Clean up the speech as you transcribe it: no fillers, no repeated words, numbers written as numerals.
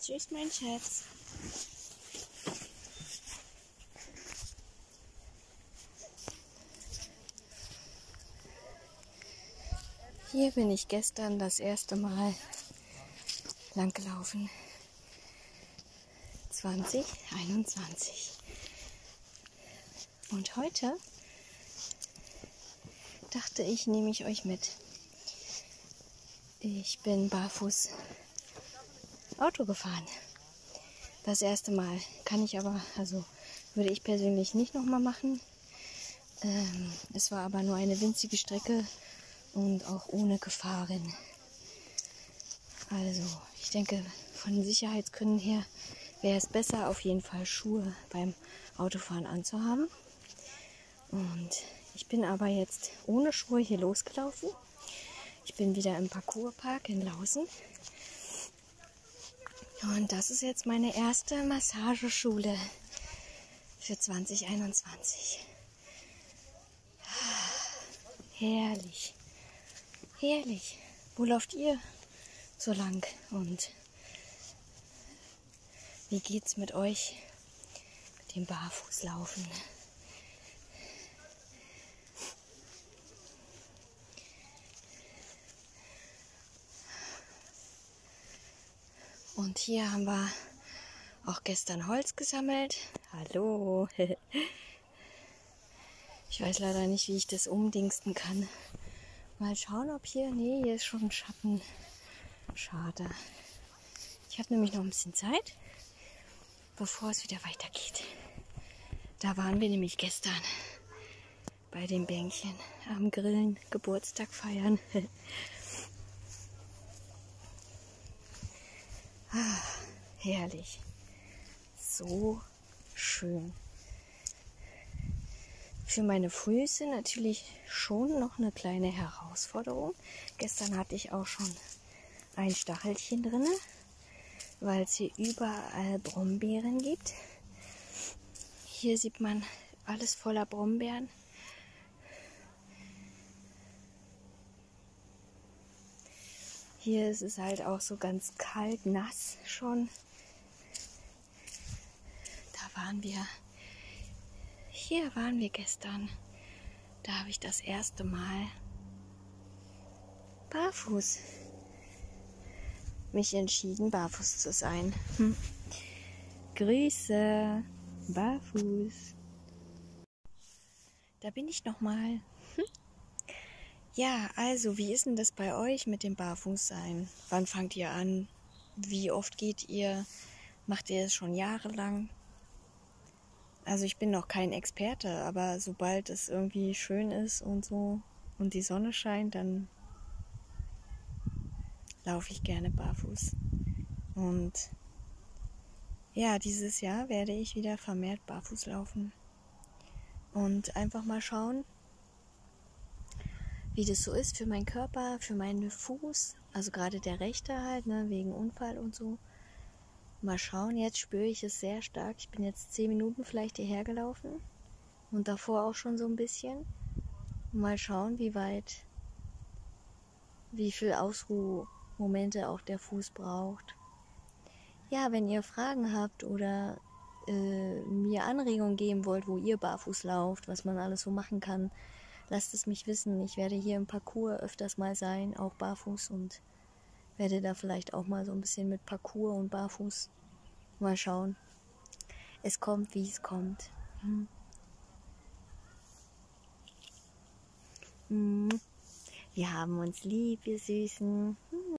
Tschüss, mein Schatz. Hier bin ich gestern das erste Mal lang gelaufen. 2021. Und heute dachte ich, nehme ich euch mit. Ich bin barfuß Auto gefahren. Das erste Mal. Kann ich aber, also würde ich persönlich nicht nochmal machen. Es war aber nur eine winzige Strecke und auch ohne Gefahren. Also, ich denke, von Sicherheitsgründen her wäre es besser, auf jeden Fall Schuhe beim Autofahren anzuhaben. Und ich bin aber jetzt ohne Schuhe hier losgelaufen. Ich bin wieder im Parcourspark in Lausen. Und das ist jetzt meine erste Massageschule für 2021. Herrlich. Herrlich. Wo lauft ihr so lang? Und wie geht's mit euch mit dem Barfußlaufen? Und hier haben wir auch gestern Holz gesammelt. Hallo. Ich weiß leider nicht, wie ich das umdingsten kann. Mal schauen, ob hier... Nee, hier ist schon ein Schatten. Schade. Ich habe nämlich noch ein bisschen Zeit, bevor es wieder weitergeht. Da waren wir nämlich gestern bei den Bänkchen am Grillen, Geburtstag feiern. Herrlich. So schön. Für meine Füße natürlich schon noch eine kleine Herausforderung. Gestern hatte ich auch schon ein Stachelchen drin, weil es hier überall Brombeeren gibt. Hier sieht man alles voller Brombeeren. Hier ist es halt auch so ganz kalt, nass schon. Hier waren wir gestern. Da habe ich das erste Mal barfuß mich entschieden, barfuß zu sein. Grüße, barfuß. Da bin ich nochmal. Ja, also, wie ist denn das bei euch mit dem Barfußsein? Wann fangt ihr an? Wie oft geht ihr? Macht ihr es schon jahrelang? Also ich bin noch kein Experte, aber sobald es irgendwie schön ist und so und die Sonne scheint, dann laufe ich gerne barfuß. Und ja, dieses Jahr werde ich wieder vermehrt barfuß laufen und einfach mal schauen, wie das so ist für meinen Körper, für meinen Fuß, also gerade der rechte halt, ne, wegen Unfall und so. Mal schauen, jetzt spüre ich es sehr stark. Ich bin jetzt 10 Minuten vielleicht hierher gelaufen und davor auch schon so ein bisschen. Mal schauen, wie viel Ausruhmomente auch der Fuß braucht. Ja, wenn ihr Fragen habt oder mir Anregungen geben wollt, wo ihr barfuß lauft, was man alles so machen kann, lasst es mich wissen. Ich werde hier im Parcours öfters mal sein, auch barfuß, und werde da vielleicht auch mal so ein bisschen mit Parcours und barfuß mal schauen. Es kommt, wie es kommt. Wir haben uns lieb, wir Süßen.